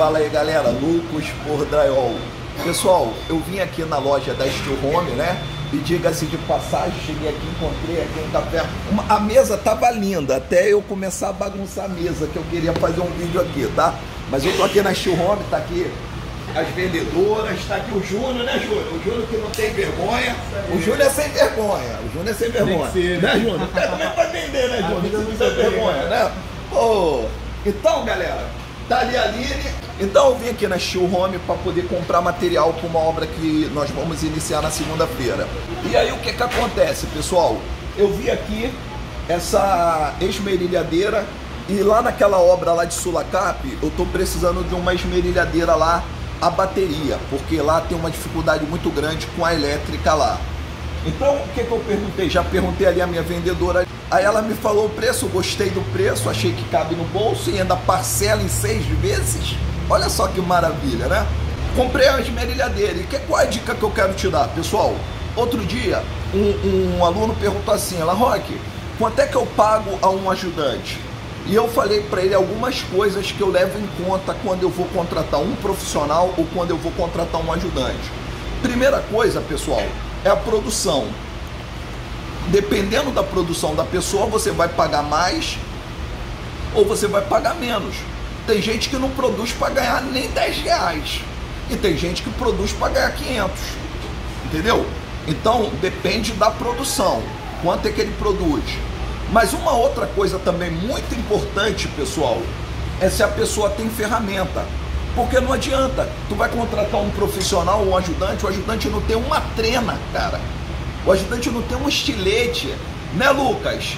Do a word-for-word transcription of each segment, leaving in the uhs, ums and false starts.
Fala aí galera, loucos por drywall. Pessoal, eu vim aqui na loja da Steel Home, né? E diga-se de passagem, cheguei aqui, encontrei aqui um café. Uma, a mesa tava linda, até eu começar a bagunçar a mesa, que eu queria fazer um vídeo aqui, tá? Mas eu tô aqui na Steel Home, tá aqui as vendedoras, tá aqui o Júnior, né, Júnior? O Júnior que não tem vergonha. O Júnior é sem vergonha. O Júnior é sem vergonha. Ser, né, Júnior? É, como é que vai vender, né, Júnior? Não tem vergonha, né? Oh, então, galera, tá ali a Aline. Então eu vim aqui na Steel Home para poder comprar material para uma obra que nós vamos iniciar na segunda-feira. E aí o que que acontece, pessoal? Eu vi aqui essa esmerilhadeira e lá naquela obra lá de Sulacap, eu tô precisando de uma esmerilhadeira lá, a bateria, porque lá tem uma dificuldade muito grande com a elétrica lá. Então o que que eu perguntei? Já perguntei ali a minha vendedora. Aí ela me falou o preço, eu gostei do preço, achei que cabe no bolso e ainda parcela em seis vezes. Olha só que maravilha, né? Comprei a esmerilhadeira. E que, qual é a dica que eu quero te dar, pessoal? Outro dia, um, um aluno perguntou assim, ela, Roque, quanto é que eu pago a um ajudante? E eu falei para ele algumas coisas que eu levo em conta quando eu vou contratar um profissional ou quando eu vou contratar um ajudante. Primeira coisa, pessoal, é a produção. Dependendo da produção da pessoa, você vai pagar mais ou você vai pagar menos. Tem gente que não produz para ganhar nem dez reais. E tem gente que produz para ganhar quinhentos. Entendeu? Então, depende da produção. Quanto é que ele produz. Mas uma outra coisa também muito importante, pessoal, é se a pessoa tem ferramenta. Porque não adianta. Tu vai contratar um profissional, um ajudante, o ajudante não tem uma trena, cara. O ajudante não tem um estilete. Né, Lucas?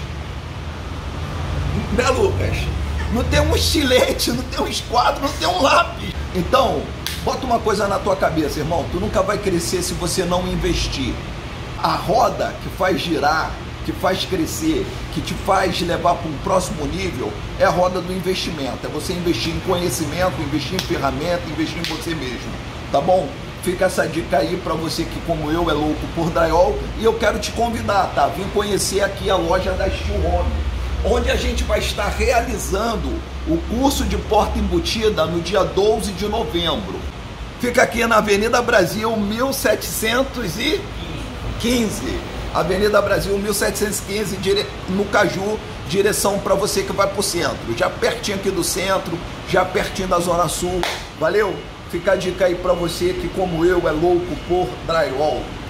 Né, Lucas? Não tem um estilete, não tem um esquadro, não tem um lápis. Então, bota uma coisa na tua cabeça, irmão. Tu nunca vai crescer se você não investir. A roda que faz girar, que faz crescer, que te faz levar para um próximo nível, é a roda do investimento. É você investir em conhecimento, investir em ferramenta, investir em você mesmo. Tá bom? Fica essa dica aí para você que, como eu, é louco por drywall. E eu quero te convidar, tá? Vim conhecer aqui a loja da Steel Home, onde a gente vai estar realizando o curso de porta embutida no dia doze de novembro. Fica aqui na Avenida Brasil mil setecentos e quinze. Avenida Brasil mil setecentos e quinze, dire... no Caju, direção para você que vai para o centro. Já pertinho aqui do centro, já pertinho da Zona Sul. Valeu? Fica a dica aí para você que, como eu, é louco por drywall.